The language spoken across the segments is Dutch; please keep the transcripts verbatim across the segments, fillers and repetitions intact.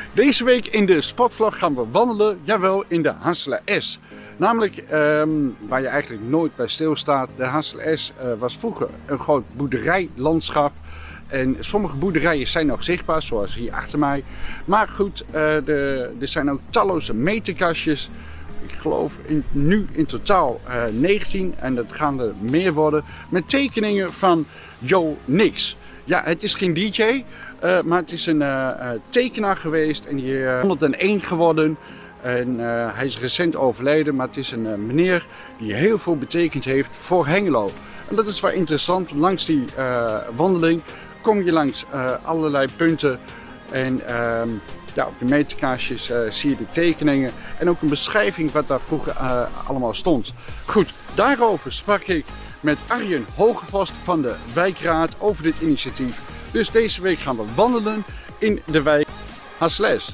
Deze week in de sportvlog gaan we wandelen, jawel, in de Hasselaar Es. Namelijk um, waar je eigenlijk nooit bij stilstaat. De Hasselaar Es uh, was vroeger een groot boerderijlandschap. En sommige boerderijen zijn nog zichtbaar, zoals hier achter mij. Maar goed, uh, de, er zijn ook talloze meterkastjes. Ik geloof in, nu in totaal uh, negentien en dat gaan er meer worden. Met tekeningen van Joe Nix. Ja, het is geen D J, uh, maar het is een uh, tekenaar geweest en die is uh, honderdéén geworden. En uh, hij is recent overleden, maar het is een uh, meneer die heel veel betekend heeft voor Hengelo. En dat is wel interessant, langs die uh, wandeling kom je langs uh, allerlei punten. En uh, ja, op de meterkastjes uh, zie je de tekeningen en ook een beschrijving wat daar vroeger uh, allemaal stond. Goed, daarover sprak ik met Arjen Hogevorst van de wijkraad over dit initiatief. Dus deze week gaan we wandelen in de wijk Hasselaar Es.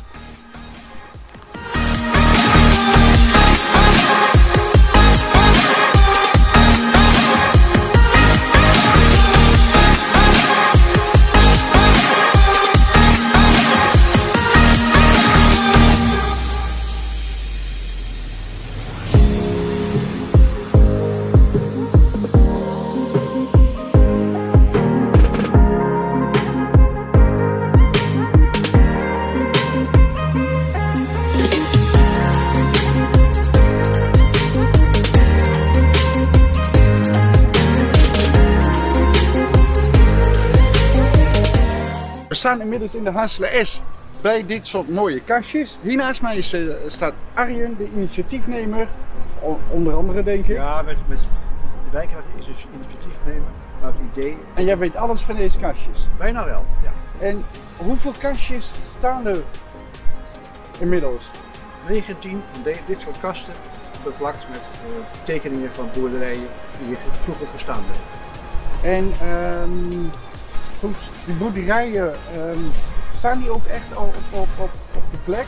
We staan inmiddels in de Hasselaar Es bij dit soort mooie kastjes. Hier naast mij is, uh, staat Arjen, de initiatiefnemer, onder andere denk ik. Ja, met, met de wijkraad is dus initiatiefnemer, maar het idee... En jij weet alles van deze kastjes? Bijna wel, ja. En hoeveel kastjes staan er inmiddels? negentien van de, dit soort kasten beplakt met uh, tekeningen van boerderijen die hier vroeger gestaan hebben. En um, goed, die boerderijen, um, staan die ook echt al op, op, op, op de plek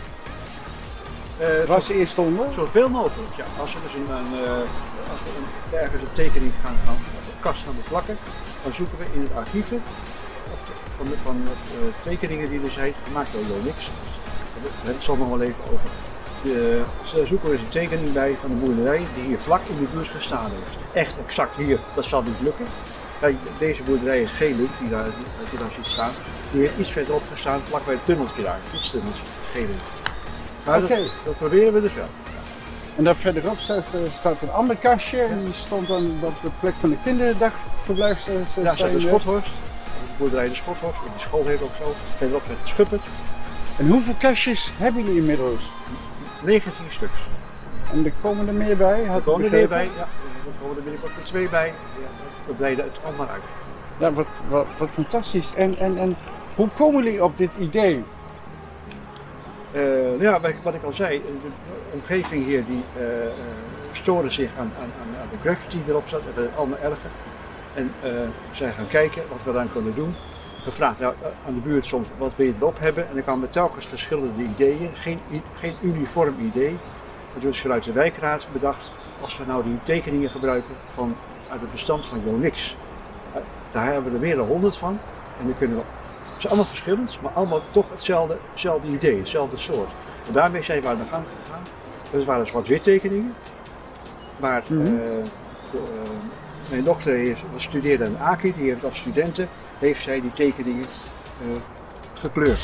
uh, waar ze eerst stonden? Zoveel mogelijk, ja. Als we dus een, een, uh, als we een, ergens een tekening gaan, gaan op de kast gaan beplakken, dan zoeken we in het archieven van, de, van de uh, tekeningen die er zijn gemaakt door Joe Nix. Daar zal nog wel even over. De, ze zoeken we eens een tekening bij van de boerderij die hier vlak in de buurt gestaan heeft. Echt exact hier, dat zal niet lukken. Deze boerderij is Geelink, die daar, die daar ziet staan. Die heeft iets verderop gestaan, vlakbij het tunneltje daar. Iets tunnels, Geelink. Maar okay. dat, dat proberen we dus wel. En daar verderop staat, staat een ander kastje. Ja. En die stond dan op de plek van de kinderdagverblijf. Ja, dat is de Schothorst. De boerderij de Schothorst. Die school heeft ook zo. Verderop met het Schuppert. En hoeveel kastjes hebben jullie inmiddels? negentien stuks. En er komen er meer bij? Er komen er meer bij, ja. Er komen er binnenkort weer twee bij. We breiden het allemaal uit. Ja, wat, wat, wat fantastisch. En, en, en hoe komen jullie op dit idee? Uh, ja, wat ik al zei, de omgeving hier die uh, uh, storen zich aan, aan, aan de graffiti die erop staat, dat is allemaal erger. En uh, zijn gaan kijken wat we eraan kunnen doen. Gevraagd nou, aan de buurt soms, wat wil je erop hebben? En dan kwamen telkens verschillende ideeën, geen, geen uniform idee. Dat is vanuit de wijkraad bedacht, als we nou die tekeningen gebruiken van, uit het bestand van Joe Nix. Daar hebben we er meer dan honderd van. En dan kunnen we, het is allemaal verschillend, maar allemaal toch hetzelfde, hetzelfde idee, hetzelfde soort. En daarmee zijn we aan de gang gegaan. Dat waren zwart-wit tekeningen. Maar mm-hmm. uh, de, uh, mijn dochter studeerde aan A K I, die heeft als studenten, heeft zij die tekeningen uh, gekleurd.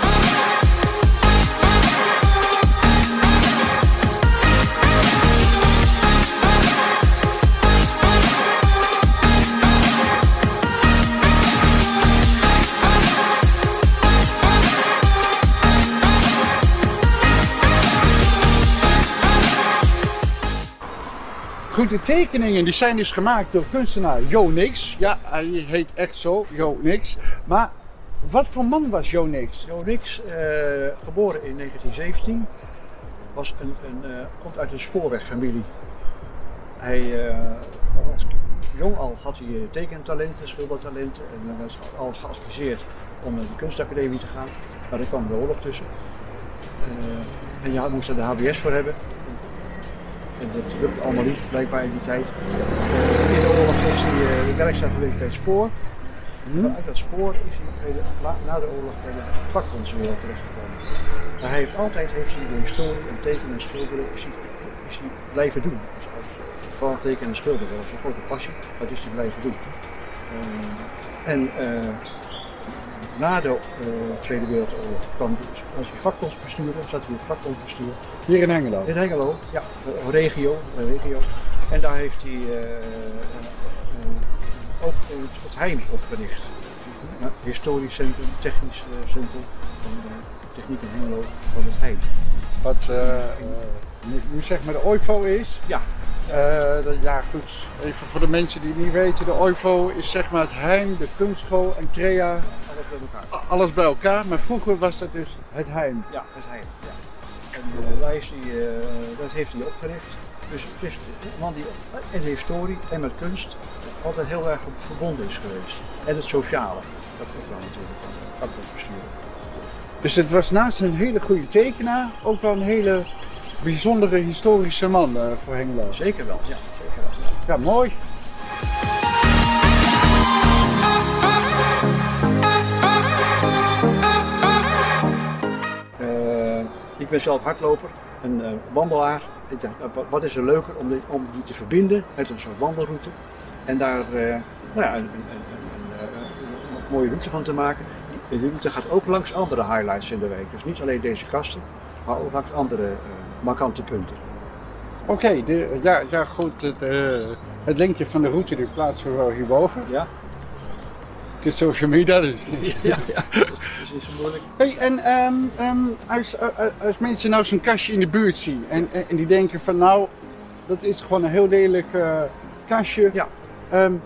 Goed, de tekeningen die zijn dus gemaakt door kunstenaar Joe Nix. Ja, hij heet echt zo, Joe Nix. Maar wat voor man was Joe Nix? Joe Nix, uh, geboren in negentien zeventien, was een, een, uh, komt uit een spoorwegfamilie. Hij uh, was jong al had hij tekentalenten, schildertalenten en uh, was al geadviseerd om naar de kunstacademie te gaan. Maar er kwam de oorlog tussen. Uh, en je moest er de H B S voor hebben. En dat lukte allemaal niet, blijkbaar in die tijd. Uh, in de oorlog is hij uh, werkzaam geweest bij het spoor. Hmm. Uit dat spoor is hij de, na de oorlog bij de vakbondswereld terechtgekomen. Maar hij heeft altijd heeft hij de historie en tekenen en schilderen is hij, is hij blijven doen. Dus als, vooral tekenen en schilderen, dat was een grote passie, dat is hij blijven doen. Uh, en uh, na de uh, Tweede Wereldoorlog kwam hij als hij vakbondsbestuurder, zat hij in het vakbondsbestuur. Hier in Hengelo? In Hengelo, ja, uh, regio, uh, regio. En daar heeft hij uh, uh, uh, ook uh, het Heim opgericht. Uh, historisch centrum, technisch uh, centrum van uh, techniek in Hengelo van het Heim. Wat uh, uh, nu, nu zeg maar de O I V O is? Ja. Uh, dat, ja goed, even voor de mensen die het niet weten, de O I V O is zeg maar het Heim, de kunstschool en Crea, alles bij elkaar. Alles bij elkaar, maar vroeger was dat dus het Heim. Ja, het Heim. Ja. En uh, daar is hij, uh, dat heeft hij opgericht. Dus het is een man die en de historie en met kunst altijd heel erg verbonden is geweest. En het sociale, dat ook wel natuurlijk van het vakbondsbestuur. Dus het was naast een hele goede tekenaar ook wel een hele bijzondere historische man uh, voor Hengelo. Zeker wel, ja. Zeker wel, ja. Ja, mooi. Uh, ik ben zelf hardloper en uh, wandelaar. Ik dacht, wat is er leuker om die, om die te verbinden met een soort wandelroute en daar uh, nou ja, een, een, een, een, een, een mooie route van te maken. Die route gaat ook langs andere highlights in de week. Dus niet alleen deze kasten, maar ook langs andere uh, markante punten. Oké, okay, ja, ja goed, het, uh, het linkje van de route die plaatsen we wel hierboven. Ja. Het is social media, dus ja, ja, dat is niet zo moeilijk. Hey, en um, um, als, uh, als mensen nou zo'n kastje in de buurt zien en, en die denken van nou, dat is gewoon een heel lelijk uh, kastje. Ja. Um,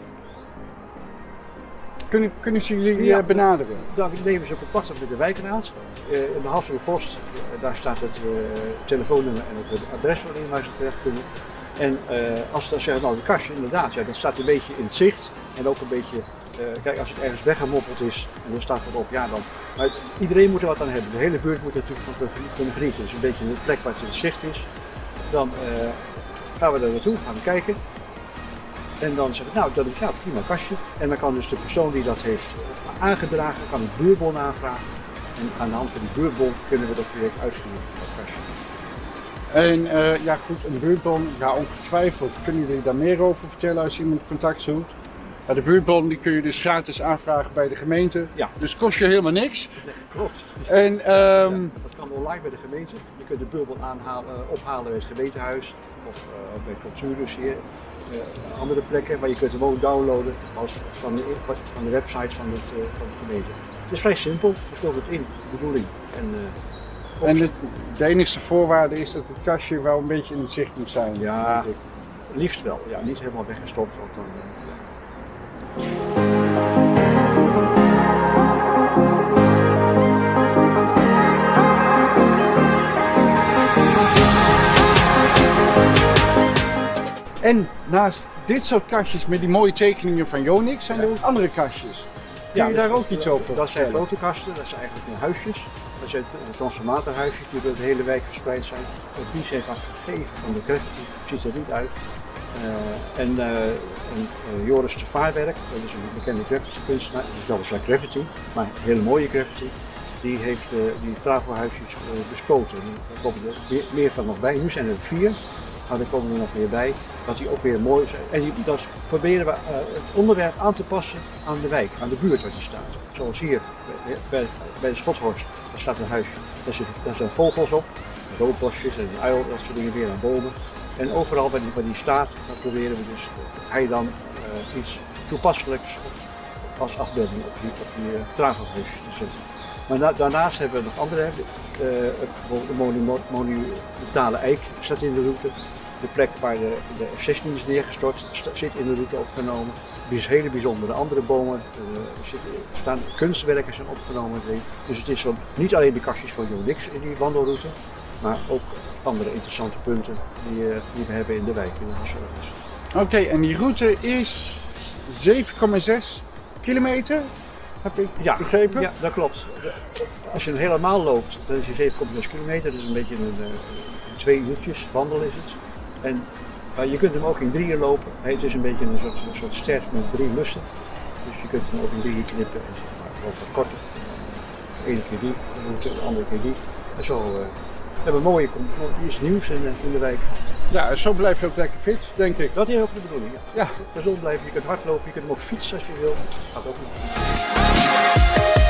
kunnen, kunnen ze jullie ja. uh, benaderen? Dan nemen ze contact met de wijkraad. Uh, in de Hasselpost, uh, daar staat het uh, telefoonnummer en het adres waarin waar ze terecht kunnen. En uh, als ze dan zeggen, nou, de kastje inderdaad, ja, dat staat een beetje in het zicht en ook een beetje. Uh, kijk, als het ergens weggemoppeld is en dan staat erop, ja dan. Maar iedereen moet er wat aan hebben. De hele buurt moet er natuurlijk van kunnen genieten. Dus een beetje een plek waar het in zicht is. Dan uh, gaan we daar naartoe, gaan we kijken. En dan zeggen we, nou dat is ja, prima kastje. En dan kan dus de persoon die dat heeft aangedragen, kan een buurbon aanvragen. En aan de hand van die buurbon kunnen we dat project uitvoeren, dat kastje. En uh, ja goed, een buurtbon, ja ongetwijfeld. Kunnen jullie daar meer over vertellen als iemand contact zoekt? Ja, de buurtbon die kun je dus gratis aanvragen bij de gemeente, ja. Dus kost je helemaal niks. Klopt. En, um... ja, dat kan online bij de gemeente. Je kunt de buurbon aanhalen, ophalen bij het gemeentehuis of uh, bij Cultuurus hier, uh, andere plekken, maar je kunt hem ook downloaden als van, de, van de website van, het, uh, van de gemeente. Het is vrij simpel, je vult het in, de bedoeling. En, uh, en de, de enige voorwaarde is dat het kastje wel een beetje in het zicht moet zijn. Ja, liefst wel. Ja, niet helemaal weggestopt. Want dan, uh, En naast dit soort kastjes met die mooie tekeningen van Yonix zijn er ook andere kastjes. Kun je ja, daar dat, ook iets over vertellen? Dat zijn grote kasten, dat zijn eigenlijk huisjes. Dat zijn transformatorhuisjes die door de hele wijk verspreid zijn. Het Mies heeft afgegeven van de graffiti, ziet er niet uit. Uh, en, uh, en uh, Joris de Vaarwerk, dat is een bekende graffiti kunstenaar, dat is weliswaar graffiti, maar hele mooie graffiti. Die heeft uh, die tafelhuisjes uh, bespoten. Er komen er meer, meer van nog bij, nu zijn er vier. Maar er komen er nog weer bij, dat die ook weer mooi zijn. En die, dat proberen we uh, het onderwerp aan te passen aan de wijk, aan de buurt waar die staat. Zoals hier, bij, bij, bij de Schotshorst, daar staat een huisje. Daar, zit, daar zijn vogels op, roodbosjes en een uil, dat soort dingen weer aan bomen. En overal waar die, waar die staat, dan proberen we dus hij dan uh, iets toepasselijks als afbeelding op die, op die uh, tafelhuisjes te zetten. Maar na, daarnaast hebben we nog andere, uh, de monumentale eik staat in de route. De plek waar de, de F zestien is neergestort zit in de route opgenomen. Die is hele bijzondere andere bomen, uh, zitten, staan, kunstwerken zijn opgenomen. Dus het is zo, niet alleen de kastjes van Yonix in die wandelroute, maar ook andere interessante punten die, uh, die we hebben in de wijk. Oké, okay, en die route is zeven komma zes kilometer, heb ik ja, begrepen? Ja, dat klopt. Als je het helemaal loopt, dan is het zeven komma zes kilometer, dat is een beetje een, een, twee uurtjes wandelen is het. En uh, je kunt hem ook in drieën lopen. Het is een beetje een soort, een soort ster met drie lussen. Dus je kunt hem ook in drieën knippen en zeg maar, wat korter. de ene keer die, de andere keer die. En zo uh, hebben we mooie, iets nieuws in, in de wijk. Ja, zo blijf je ook lekker fit, denk ik. Dat is ook de bedoeling. Ja. Ja. Gezond blijven, je kunt hardlopen, je kunt hem ook fietsen als je wil. Gaat ook nog.